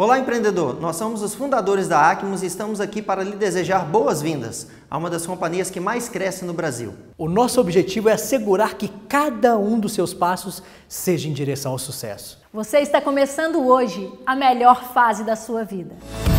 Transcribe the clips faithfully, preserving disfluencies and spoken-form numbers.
Olá, empreendedor! Nós somos os fundadores da Acmos e estamos aqui para lhe desejar boas-vindas a uma das companhias que mais cresce no Brasil. O nosso objetivo é assegurar que cada um dos seus passos seja em direção ao sucesso. Você está começando hoje a melhor fase da sua vida.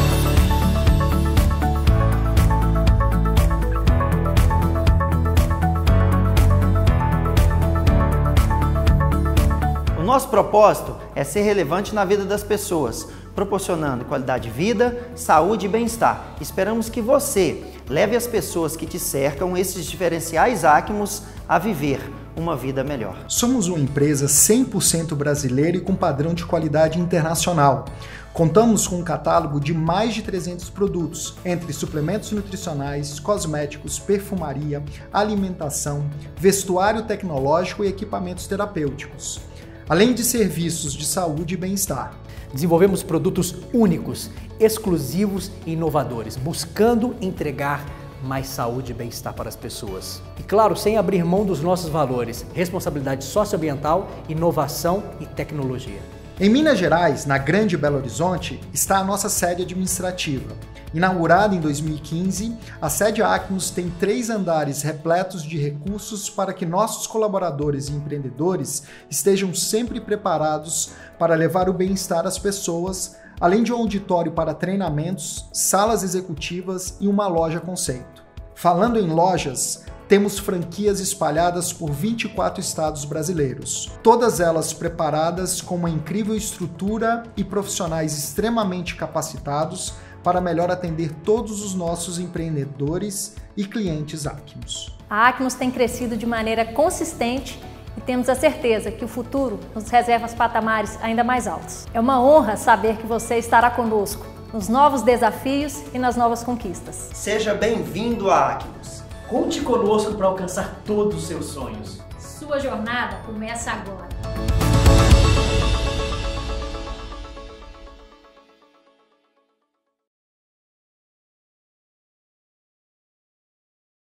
O nosso propósito é ser relevante na vida das pessoas, proporcionando qualidade de vida, saúde e bem-estar. Esperamos que você leve as pessoas que te cercam esses diferenciais Acmos a viver uma vida melhor. Somos uma empresa cem por cento brasileira e com padrão de qualidade internacional. Contamos com um catálogo de mais de trezentos produtos, entre suplementos nutricionais, cosméticos, perfumaria, alimentação, vestuário tecnológico e equipamentos terapêuticos, além de serviços de saúde e bem-estar. Desenvolvemos produtos únicos, exclusivos e inovadores, buscando entregar mais saúde e bem-estar para as pessoas. E claro, sem abrir mão dos nossos valores, responsabilidade socioambiental, inovação e tecnologia. Em Minas Gerais, na Grande Belo Horizonte, está a nossa sede administrativa. Inaugurada em dois mil e quinze, a sede Acmos tem três andares repletos de recursos para que nossos colaboradores e empreendedores estejam sempre preparados para levar o bem-estar às pessoas, além de um auditório para treinamentos, salas executivas e uma loja conceito. Falando em lojas, temos franquias espalhadas por vinte e quatro estados brasileiros, todas elas preparadas com uma incrível estrutura e profissionais extremamente capacitados para melhor atender todos os nossos empreendedores e clientes Acmos. A Acmos tem crescido de maneira consistente e temos a certeza que o futuro nos reserva os patamares ainda mais altos. É uma honra saber que você estará conosco nos novos desafios e nas novas conquistas. Seja bem-vindo à Acmos. Conte conosco para alcançar todos os seus sonhos. Sua jornada começa agora.